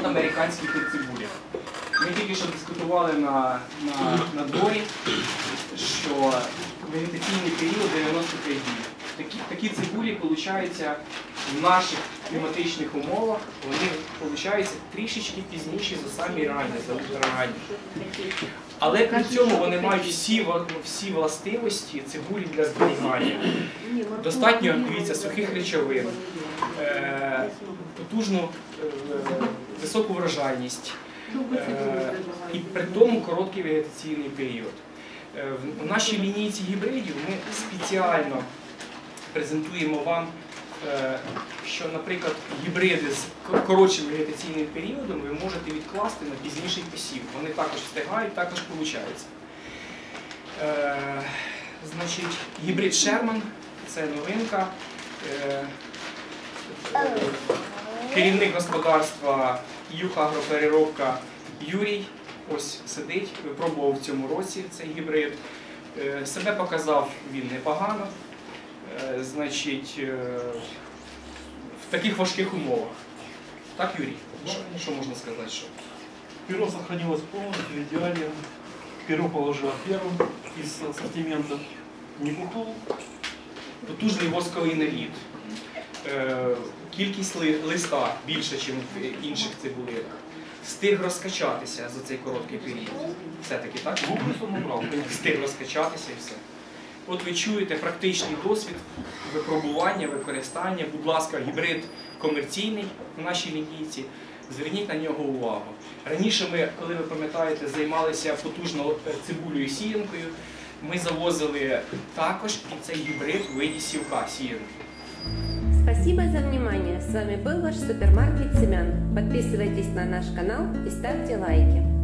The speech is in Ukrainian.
американський тип цибулі. Ми тільки що дискутували на дворі, що вегетаційний період 95 днів. Такі цибулі, виходить, в наших кліматичних умовах, вони виходить трішечки пізніші за самі ранні, за ультраранні. Але при цьому вони мають всі властивості цибулі для зберігання. Достатньо, дивіться, сухих речовин, потужну високу врожайність і при тому короткий вегетаційний період. В нашій лінійці гібридів ми спеціально презентуємо вам, що, наприклад, гібриди з коротшим вегетаційним періодом ви можете відкласти на пізніший посів. Вони також встигають, також виходить. Значить, гібрид Шерман – це новинка. Керівник господарства Юхагропереробка Юрій ось сидить, випробував в цьому році цей гібрид. Себе показав він непогано. Значить, в таких важких умовах. Так, Юрій? Що можна сказати? Що? Перо сохранилось полностью, в идеале. Перо положила первым из ассортимента. Не пухнул. Потужний восковий наліт. Кількість листа більше, ніж в інших цибулинах. Встиг розкачатися за цей короткий період. Все-таки так? Встиг розкачатися і все. От ви чуєте практичний досвід випробування, використання. Будь ласка, гібрид комерційний в нашій лінійці. Зверніть на нього увагу. Раніше ми, коли ви пам'ятаєте, займалися потужно цибулею сіянкою. Ми завозили також і цей гібрид в виді сівка сіянки. Спасибо за внимание. С вами был ваш супермаркет семян. Подписывайтесь на наш канал и ставьте лайки.